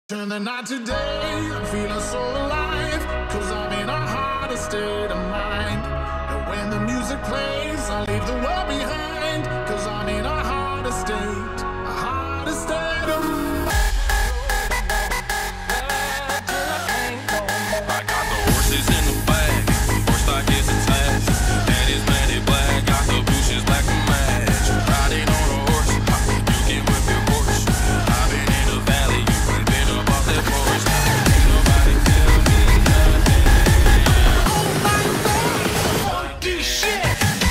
Turn the night today, I'm feeling so alive, cause I'm in a harder state of mind. And when the music plays, I leave the world behind, cause I'm in a harder state of mind. I got the horses in the back, horse stock is attached. That is matted black, got the bushes black to match. Riding on a horse, you can whip your Porsche. I've been in the valley, you can been up off that forest. Ain't nobody tell me nothing. Oh my God, funky shit.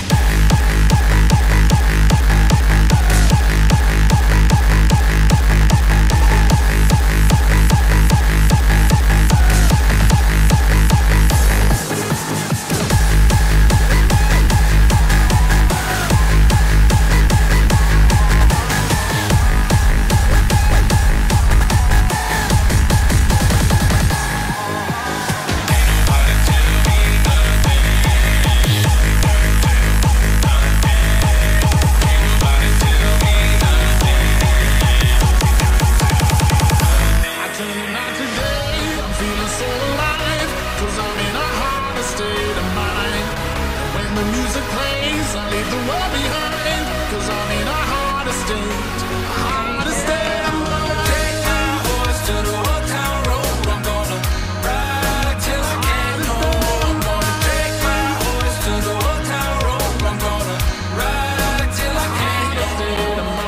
The music plays, I leave the world behind, cause I'm in a harder state of mind. Take my horse to the old town road. I'm gonna ride till I can't no more. I'm gonna take my horse to the old town road. I'm gonna ride till I can't no more.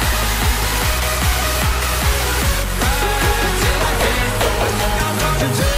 Today